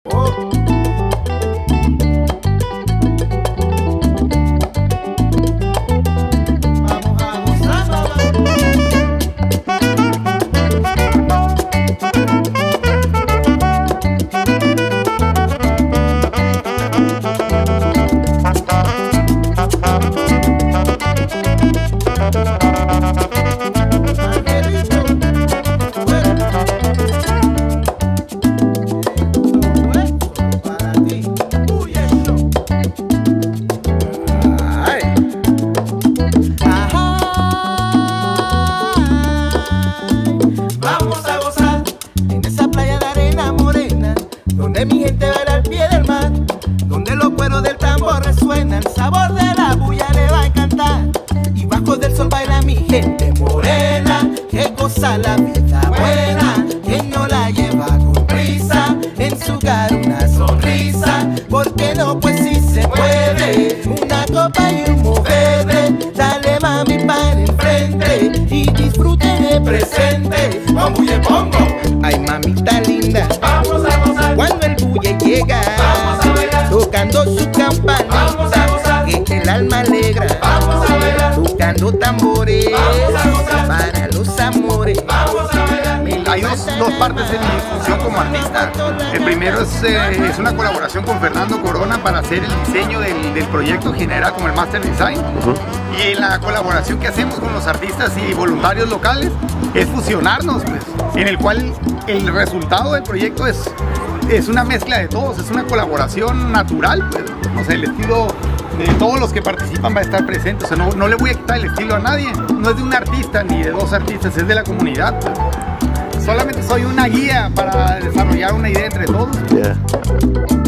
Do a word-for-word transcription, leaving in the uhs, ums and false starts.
La vida buena, quien no la lleva con prisa, en su cara una sonrisa, porque no, pues si se puede, una copa y un movede, dale mami para el frente y disfrute de presente. Con bulle pongo, ay mamita linda, vamos a gozar, cuando el bulle llega, vamos a bailar, tocando su campana, vamos a gozar, que el alma alegra, vamos a bailar, tocando tambores, vamos a gozar, para los amores. Hay dos, dos partes en mi función como artista. El primero es, eh, es una colaboración con Fernando para hacer el diseño del, del proyecto general como el Master Design. Uh-huh. Y la colaboración que hacemos con los artistas y voluntarios locales es fusionarnos, pues, en el cual el resultado del proyecto es, es una mezcla de todos, es una colaboración natural, pues. O sea, el estilo de todos los que participan va a estar presente. O sea, no, no le voy a quitar el estilo a nadie. No es de un artista ni de dos artistas, es de la comunidad, pues. Solamente soy una guía para desarrollar una idea entre todos. Yeah.